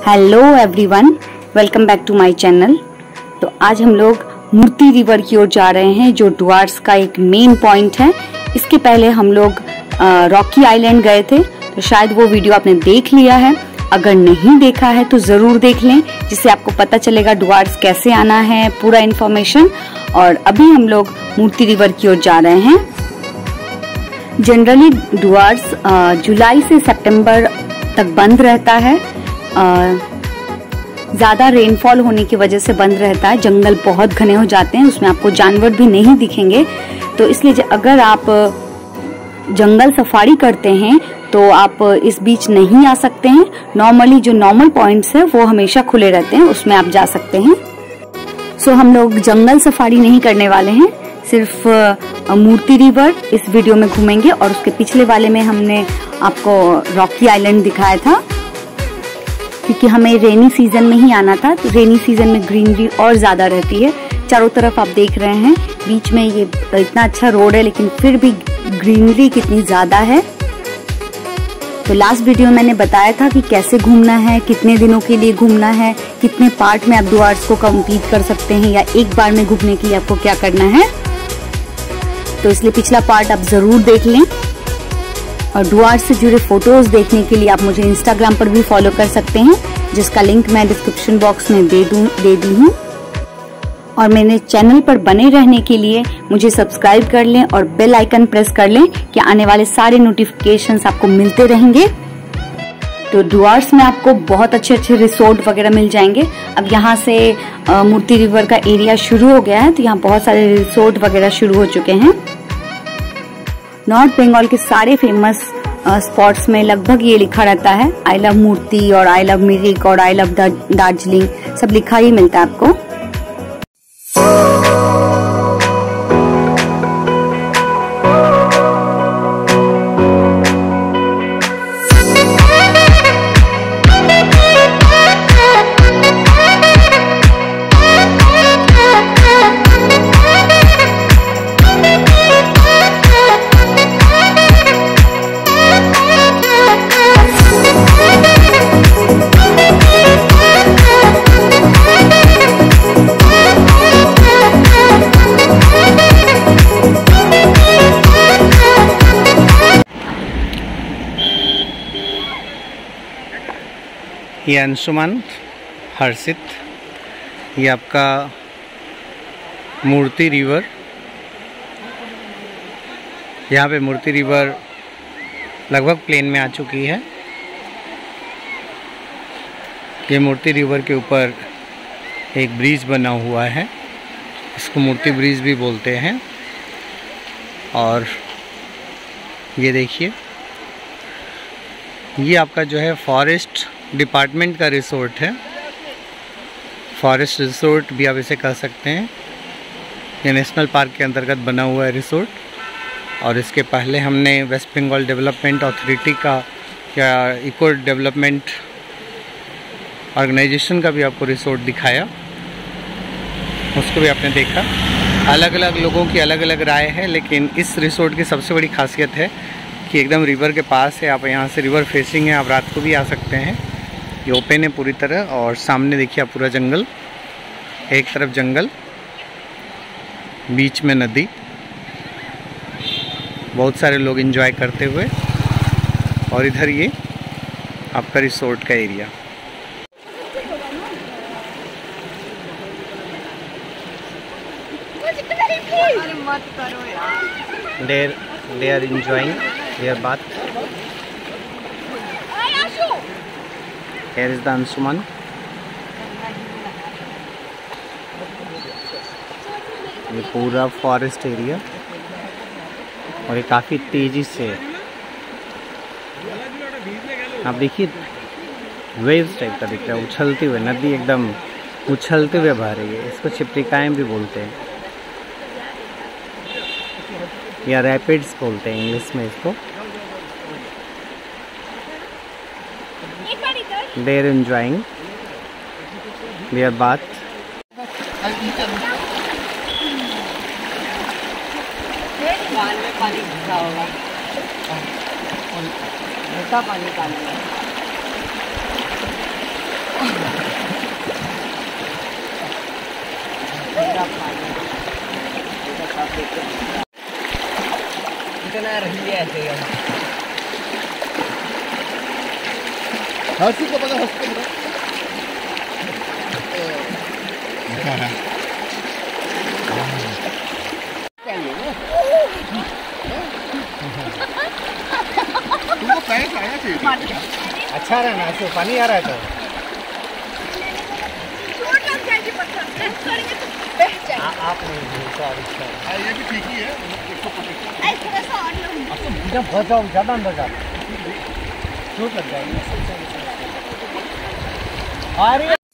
Hello everyone, welcome back to my channel. तो आज हम लोग मूर्ति रिवर की ओर जा रहे हैं, जो डुआर्स का एक मेन पॉइंट है। इसके पहले हम लोग रॉकी आइलैंड गए थे, तो शायद वो वीडियो आपने देख लिया है। अगर नहीं देखा है तो जरूर देख लें, जिससे आपको पता चलेगा डुआर्स कैसे आना है, पूरा इन्फॉर्मेशन। और अभी हम लोग मूर्ति रिवर की ओर जा रहे हैं। जनरली डुआर्स जुलाई से सितंबर तक बंद रहता है। ज्यादा रेनफॉल होने की वजह से बंद रहता है। जंगल बहुत घने हो जाते हैं, उसमें आपको जानवर भी नहीं दिखेंगे। तो इसलिए अगर आप जंगल सफारी करते हैं तो आप इस बीच नहीं आ सकते हैं। नॉर्मली जो नॉर्मल पॉइंट्स है वो हमेशा खुले रहते हैं, उसमें आप जा सकते हैं। सो हम लोग जंगल सफारी नहीं करने वाले हैं, सिर्फ मूर्ति रिवर इस वीडियो में घूमेंगे। और उसके पिछले वाले में हमने आपको रॉकी आइलैंड दिखाया था, क्योंकि हमें रेनी सीजन में ही आना था। तो रेनी सीजन में ग्रीनरी और ज्यादा रहती है। चारों तरफ आप देख रहे हैं, बीच में ये इतना अच्छा रोड है, लेकिन फिर भी ग्रीनरी कितनी ज्यादा है। तो लास्ट वीडियो मैंने बताया था कि कैसे घूमना है, कितने दिनों के लिए घूमना है, कितने पार्ट में आप डुआर्स को कंप्लीट कर सकते हैं, या एक बार में घूमने के लिए आपको क्या करना है। तो इसलिए पिछला पार्ट आप जरूर देख लें। और डुआर्स से जुड़े फोटोज देखने के लिए आप मुझे इंस्टाग्राम पर भी फॉलो कर सकते हैं, जिसका लिंक मैं डिस्क्रिप्शन बॉक्स में दे दी हूँ। और मेरे चैनल पर बने रहने के लिए मुझे सब्सक्राइब कर लें और बेल आइकन प्रेस कर लें, कि आने वाले सारे नोटिफिकेशंस आपको मिलते रहेंगे। तो डुआर्स में आपको बहुत अच्छे अच्छे रिसोर्ट वगैरह मिल जाएंगे। अब यहाँ से मूर्ति रिवर का एरिया शुरू हो गया है, तो यहाँ बहुत सारे रिसोर्ट वगैरह शुरू हो चुके हैं। नॉर्थ बंगाल के सारे फेमस स्पॉट्स में लगभग ये लिखा रहता है, आई लव मूर्ति और आई लव मिरिक और आई लव दार्जिलिंग, सब लिखा ही मिलता है आपको। ये अंशुमन, हर्षित, ये आपका मूर्ति रिवर। यहाँ पे मूर्ति रिवर लगभग प्लेन में आ चुकी है। ये मूर्ति रिवर के ऊपर एक ब्रिज बना हुआ है, इसको मूर्ति ब्रिज भी बोलते हैं। और ये देखिए, ये आपका जो है फॉरेस्ट डिपार्टमेंट का रिसोर्ट है। फॉरेस्ट रिसोर्ट भी आप इसे कह सकते हैं। ये नेशनल पार्क के अंतर्गत बना हुआ है रिसोर्ट। और इसके पहले हमने वेस्ट बंगाल डेवलपमेंट अथॉरिटी का या इको डेवलपमेंट ऑर्गेनाइजेशन का भी आपको रिसोर्ट दिखाया, उसको भी आपने देखा। अलग अलग लोगों की अलग अलग राय है, लेकिन इस रिसोर्ट की सबसे बड़ी खासियत है कि एकदम रिवर के पास है। आप यहाँ से रिवर फेसिंग है, आप रात को भी आ सकते हैं। ये ओपन है पूरी तरह। और सामने देखिए आप पूरा जंगल, एक तरफ जंगल, बीच में नदी, बहुत सारे लोग एंजॉय करते हुए। और इधर ये आपका रिसोर्ट का area. They are enjoying their bath. Here is the Ansuman. ये पूरा फॉरेस्ट एरिया, और ये काफ़ी तेज़ी से आप देखिए वेव्स टाइप का दिख रहा है, उछलती हुए नदी एकदम उछलते हुए बह रही है। इसको छिपटिकाएँ भी बोलते हैं, या रैपिड्स बोलते हैं इंग्लिश में इसको। They are enjoying their bath. मीठा पानी डालना है। ऐसे ही हंसी को पकड़, हंसी को पकड़। तुमको पैर आया चाहिए। अच्छा रहा ना, ऐसे पानी आ रहा है तो आप नहीं, सॉरी ये भी ठीक ही है, 125। बहुत ज़्यादा अंदर जा चोट लग जाएगी। आ रही है।